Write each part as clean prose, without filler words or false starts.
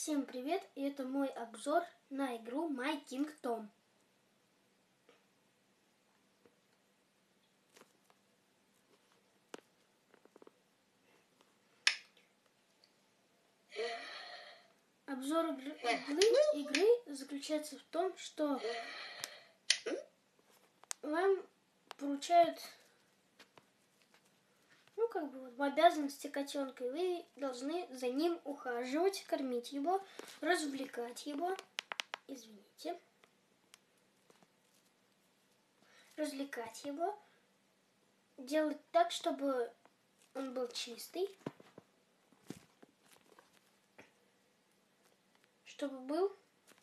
Всем привет, и это мой обзор на игру My King Tom. Обзор игры заключается в том, что вам поручают, в обязанности котенка, и вы должны за ним ухаживать, кормить его, развлекать его, развлекать его, делать так, чтобы он был чистый, чтобы был,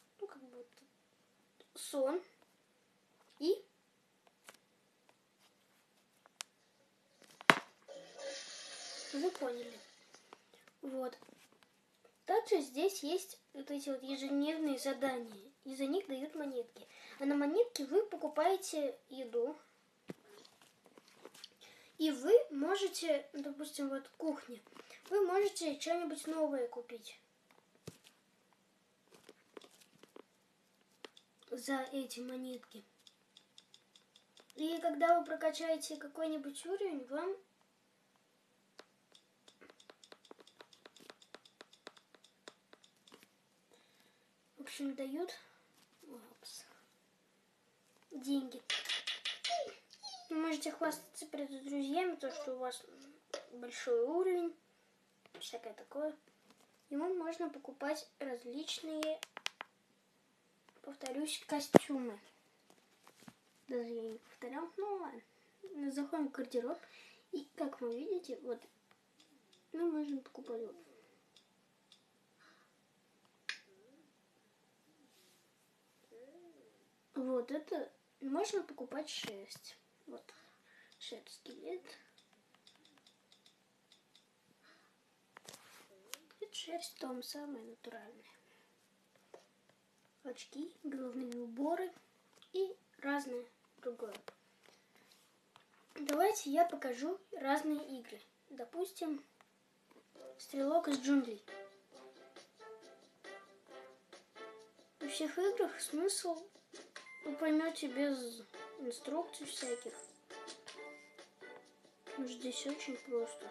сон и вы поняли. Вот. Также здесь есть вот эти вот ежедневные задания. И за них дают монетки. А на монетки вы покупаете еду. И вы можете, допустим, вот кухня, вы можете что-нибудь новое купить. За эти монетки. И когда вы прокачаете какой-нибудь уровень, вам в общем дают деньги. Вы можете хвастаться перед друзьями, то, что у вас большой уровень, всякое такое. Ему можно покупать различные, повторюсь, костюмы. Даже я не повторял, ну ладно. Заходим в гардероб, и как вы видите, вот мы можем покупать вот это можно покупать шерсть. Вот шерсть скелет. Это шерсть Том, самая натуральная. Очки, головные уборы и разное другое. Давайте я покажу разные игры. Допустим, Стрелок из джунглей. Во всех играх смысл вы поймете без инструкций всяких. Но здесь очень просто.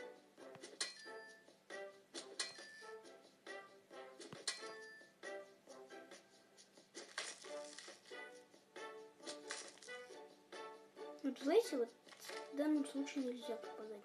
Вот знаете, вот в данном случае нельзя попадать.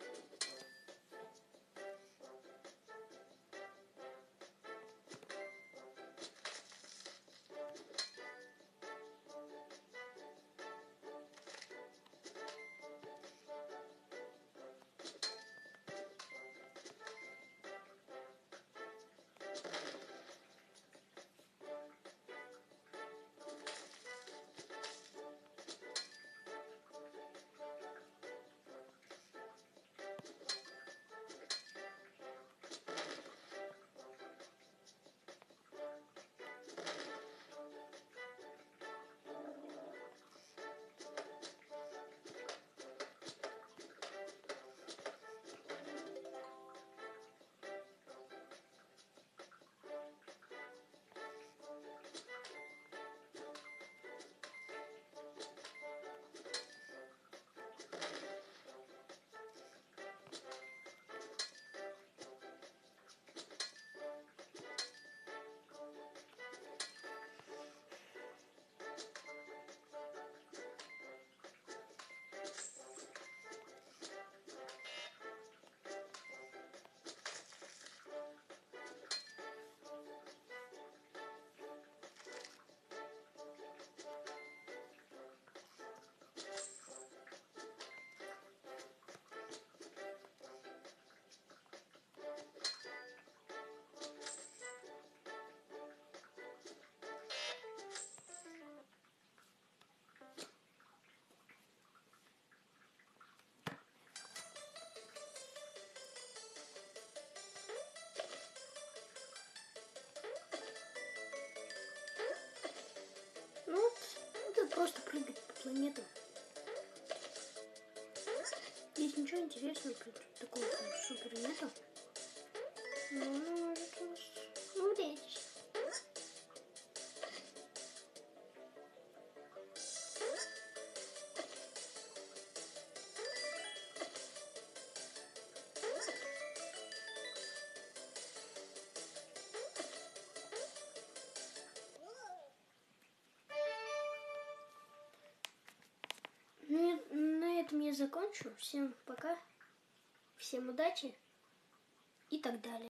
Ну, это просто прыгать по планетам. Здесь ничего интересного такого супер нету. Ну, может вас умереть. закончу. Всем пока. Всем удачи. И так далее.